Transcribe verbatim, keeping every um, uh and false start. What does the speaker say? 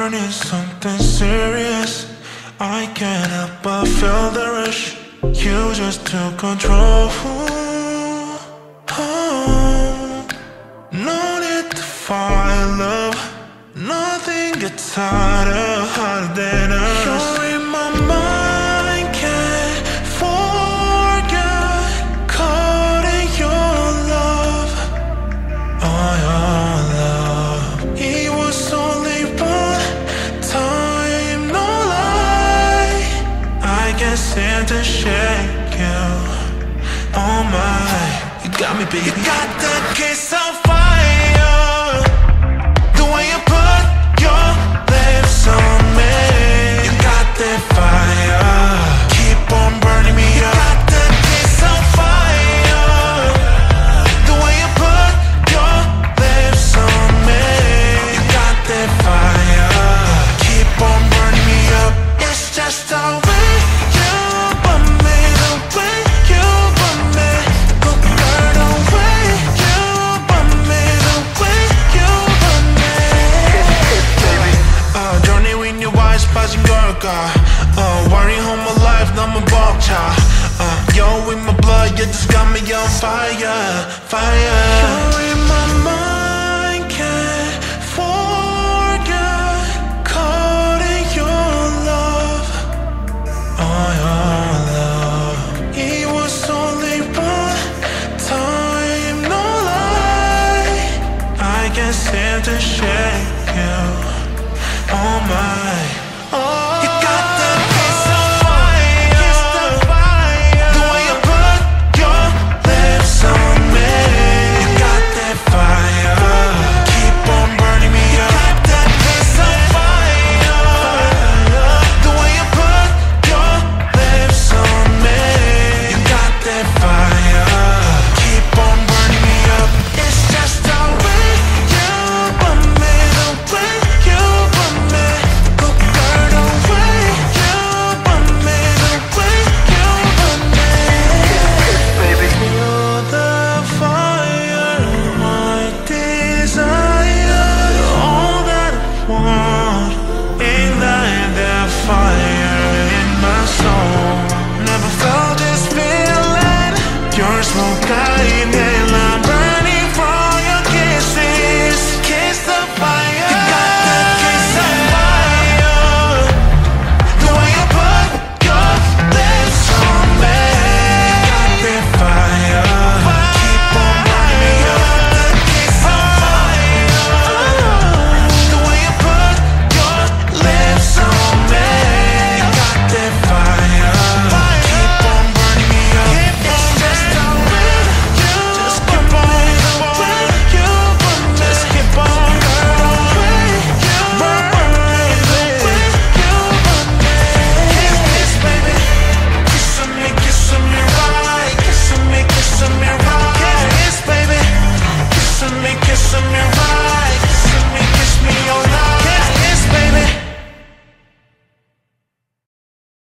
burning something serious. I can't help but feel the rush. You just took control. Oh, no need to find love. Nothing gets harder, harder than us. You're in my mind, can't forget. Caught in your love, oh your love. It was only one time, no lie. I can't seem to shake you. Oh my, you got me, baby. You got the kiss on fire. The way you put your lips on me. You got that fire. Keep on burning me up. You got the kiss on fire. The way you put your lips on me. You got that fire. Keep on burning me up. It's just the way you want me, the way you want me. Oh girl, the way you want me, the way you want me. Uh, journey with your eyes, 빠진 걸까? Uh, worry all my life, 너무 벅차. Uh, you're in my blood, you just got me on fire, fire.